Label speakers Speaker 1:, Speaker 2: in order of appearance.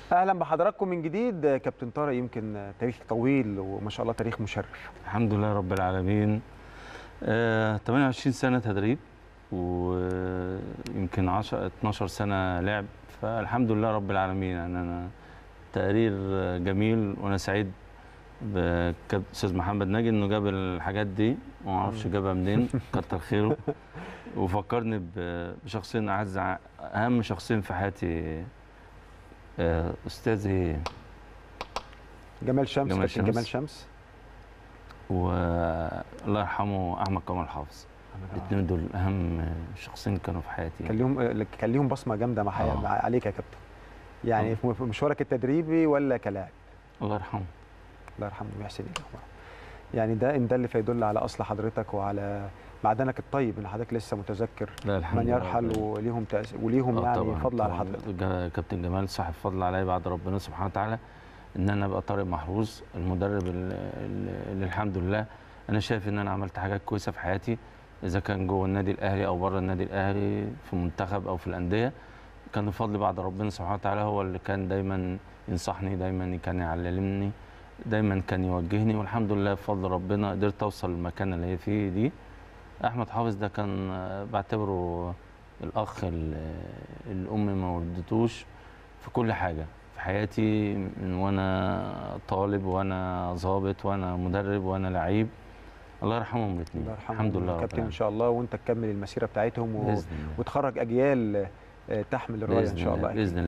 Speaker 1: اهلا بحضراتكم من جديد. كابتن طارق، يمكن تاريخ طويل وما شاء الله تاريخ مشرف.
Speaker 2: الحمد لله رب العالمين. 28 سنة تدريب، ويمكن 12 سنة لعب، فالحمد لله رب العالمين. يعني أنا تقرير جميل، وأنا سعيد بأستاذ محمد ناجي إنه جاب الحاجات دي، وما أعرفش جابها منين، كتر خيره. وفكرني بشخصين أعز، أهم شخصين في حياتي، أستاذي
Speaker 1: جمال شمس، كابتن جمال شمس،
Speaker 2: والله يرحمه احمد كمال حافظ. الاثنين دول اهم شخصين كانوا في حياتي.
Speaker 1: كان ليهم بصمه جامده مع عليك يا كابتن، يعني في مشوارك التدريبي ولا كلاعب؟
Speaker 2: الله يرحمه.
Speaker 1: الله يرحمه ويحسن اليه. يعني ده اللي فيدل على اصل حضرتك وعلى معدنك الطيب، ان حضرتك لسه متذكر من يرحل وليهم يعني فضل على حضرتك.
Speaker 2: كابتن جمال صاحب فضل عليا بعد ربنا سبحانه وتعالى، ان انا ابقى طارق محروس المدرب اللي الحمد لله انا شايف ان انا عملت حاجات كويسه في حياتي، اذا كان جوه النادي الاهلي او بره النادي الاهلي، في المنتخب او في الانديه. كان الفضل بعد ربنا سبحانه وتعالى، هو اللي كان دايما ينصحني، دايما كان يعلمني، دايما كان يوجهني، والحمد لله بفضل ربنا قدرت اوصل للمكان اللي هي فيه دي. احمد حافظ ده كان بعتبره الاخ اللي امي ما ولدتوش في كل حاجه في حياتي، من وانا طالب وانا ضابط وانا مدرب وانا لعيب. الله يرحمهم الاثنين. الحمد لله
Speaker 1: كابتن ان شاء الله، وانت تكمل المسيره بتاعتهم وتخرج اجيال تحمل الرايه ان شاء الله.
Speaker 2: باذن الله.